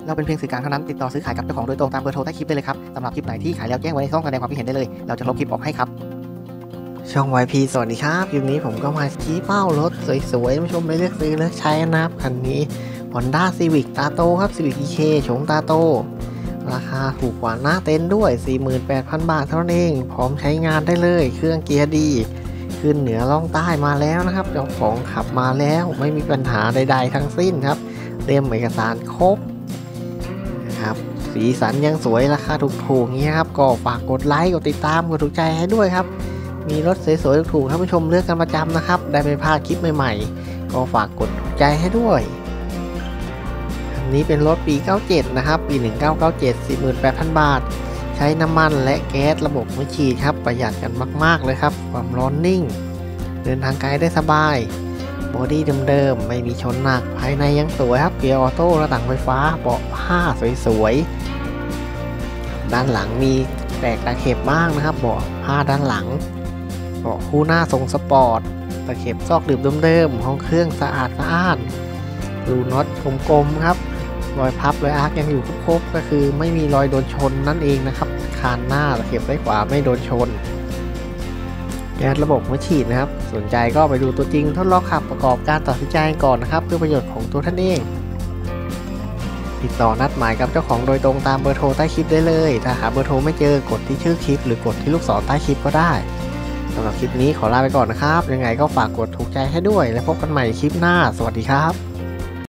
เราเป็นเพียงสื่อกลางเท่านั้นติดต่อซื้อขายกับเจ้าของโดยตรงตามเบอร์โทรใต้คลิปได้เลยครับสำหรับคลิปไหนที่ขายแล้วแจ้งไว้ในช่องแสดงความคิดเห็นได้เลยเราจะลบคลิปออกให้ครับช่อง YP สวัสดีครับคลิปนี้ผมก็มาชี้เป้ารถสวยๆผู้ชมไปเลือกซื้อเลือกใช้นะครับคันนี้ Honda Civic ตาโตครับ Civic EK โฉมตาโตราคาถูกกว่าหน้าเต็นท์ด้วย 48,000 บาทเท่านั้นเองพร้อมใช้งานได้เลยเครื่องเกียร์ดีขึ้นเหนือล่องใต้มาแล้วนะครับเจ้าของขับมาแล้วไม่มีปัญหาใดๆทั้งสิ้นครับเตรียมเอกสารครบนะครับสีสันยังสวยราคาถูกๆนี้ครับก็ฝากกดไลค์กดติดตามกดถูกใจให้ด้วยครับมีรถสวยๆถูกๆท่านผู้ชมเลือกกันประจำนะครับได้ไม่พลาดคลิปใหม่ๆก็ฝากกดถูกใจให้ด้วยอันนี้เป็นรถปี 97 นะครับปี 1997 48,000 บาทใช้น้ำมันและแก๊สระบบหัวฉีดครับประหยัดกันมากๆเลยครับความร้อนนิ่งเดินทางไกลได้สบายบอดี้เดิมๆไม่มีชนหนักภายในยังสวยครับเกียร์ออโต้หน้าต่างไฟฟ้าเบาะผ้าสวยๆด้านหลังมีแตกตะเข็บบ้างนะครับเบาะผ้าด้านหลังเบาะคู่หน้าทรงสปอร์ตตะเข็บซอกดื่มเดิมๆห้องเครื่องสะอาดดูน็อตกลมๆครับรอยพับรอยอาร์คยังอยู่ครบก็คือไม่มีรอยโดนชนนั่นเองนะครับคานหน้าตะเข็บซ้ายขวาไม่โดนชนแก๊สระบบหัวฉีดนะครับสนใจก็ไปดูตัวจริงทดลองขับประกอบการตัดสินใจก่อนนะครับเพื่อประโยชน์ของตัวท่านเองติดต่อนัดหมายกับเจ้าของโดยตรงตามเบอร์โทรใต้คลิปได้เลยถ้าหาเบอร์โทรไม่เจอกดที่ชื่อคลิปหรือกดที่ลูกศรใต้คลิปก็ได้สำหรับคลิปนี้ขอลาไปก่อนนะครับยังไงก็ฝากกดถูกใจให้ด้วยและพบกันใหม่คลิปหน้าสวัสดีครับ